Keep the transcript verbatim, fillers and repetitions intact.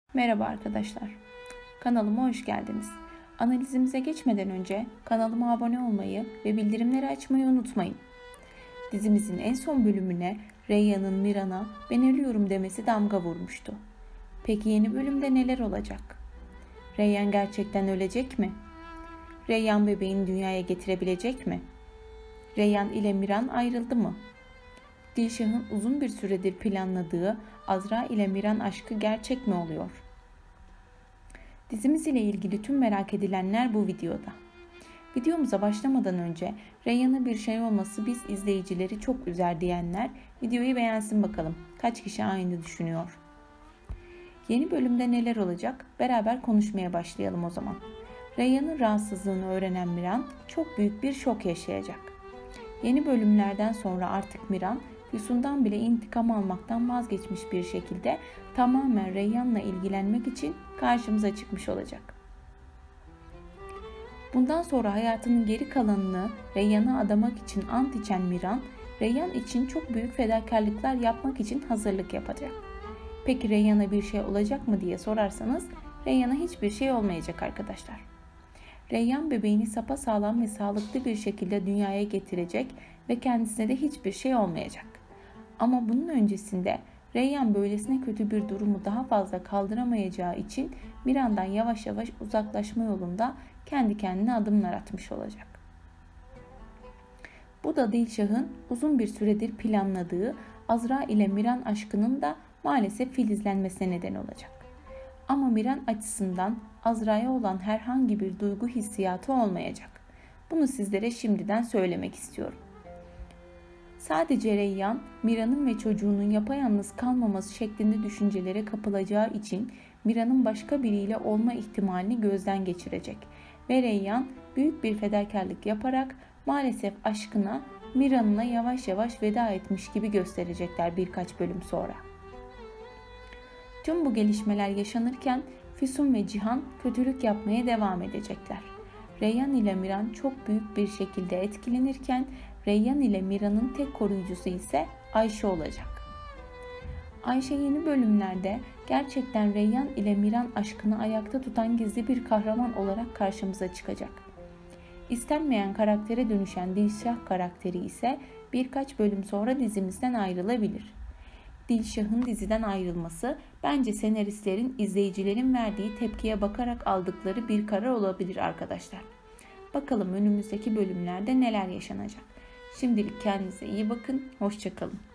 Merhaba arkadaşlar. Kanalıma hoş geldiniz. Analizimize geçmeden önce kanalıma abone olmayı ve bildirimleri açmayı unutmayın. Dizimizin en son bölümüne Reyhan'ın Miran'a "ben ölüyorum" demesi damga vurmuştu. Peki yeni bölümde neler olacak? Reyhan gerçekten ölecek mi? Reyhan bebeğini dünyaya getirebilecek mi? Reyhan ile Miran ayrıldı mı? Dilşah'ın uzun bir süredir planladığı Azra ile Miran aşkı gerçek mi oluyor? Dizimiz ile ilgili tüm merak edilenler bu videoda. Videomuza başlamadan önce Reyhan'a bir şey olması biz izleyicileri çok üzer diyenler videoyu beğensin bakalım. Kaç kişi aynı düşünüyor? Yeni bölümde neler olacak? Beraber konuşmaya başlayalım o zaman. Reyhan'ın rahatsızlığını öğrenen Miran çok büyük bir şok yaşayacak. Yeni bölümlerden sonra artık Miran Füsun'dan bile intikam almaktan vazgeçmiş bir şekilde tamamen Reyhan'la ilgilenmek için karşımıza çıkmış olacak. Bundan sonra hayatının geri kalanını Reyhan'a adamak için ant içen Miran, Reyhan için çok büyük fedakarlıklar yapmak için hazırlık yapacak. Peki Reyhan'a bir şey olacak mı diye sorarsanız, Reyhan'a hiçbir şey olmayacak arkadaşlar. Reyhan bebeğini sapasağlam ve sağlıklı bir şekilde dünyaya getirecek ve kendisine de hiçbir şey olmayacak. Ama bunun öncesinde Reyhan böylesine kötü bir durumu daha fazla kaldıramayacağı için Miran'dan yavaş yavaş uzaklaşma yolunda kendi kendine adımlar atmış olacak. Bu da Dilşah'ın uzun bir süredir planladığı Azra ile Miran aşkının da maalesef filizlenmesine neden olacak. Ama Miran açısından Azra'ya olan herhangi bir duygu hissiyatı olmayacak. Bunu sizlere şimdiden söylemek istiyorum. Sadece Reyhan, Miran'ın ve çocuğunun yapayalnız kalmaması şeklinde düşüncelere kapılacağı için Miran'ın başka biriyle olma ihtimalini gözden geçirecek ve Reyhan büyük bir fedakarlık yaparak maalesef aşkına Miran'la yavaş yavaş veda etmiş gibi gösterecekler birkaç bölüm sonra. Tüm bu gelişmeler yaşanırken Füsun ve Cihan kötülük yapmaya devam edecekler. Reyhan ile Miran çok büyük bir şekilde etkilenirken Reyhan ile Miran'ın tek koruyucusu ise Ayşe olacak. Ayşe yeni bölümlerde gerçekten Reyhan ile Miran aşkını ayakta tutan gizli bir kahraman olarak karşımıza çıkacak. İstenmeyen karaktere dönüşen Dilşah karakteri ise birkaç bölüm sonra dizimizden ayrılabilir. Dilşah'ın diziden ayrılması bence senaristlerin izleyicilerin verdiği tepkiye bakarak aldıkları bir karar olabilir arkadaşlar. Bakalım önümüzdeki bölümlerde neler yaşanacak. Şimdilik kendinize iyi bakın, hoşça kalın.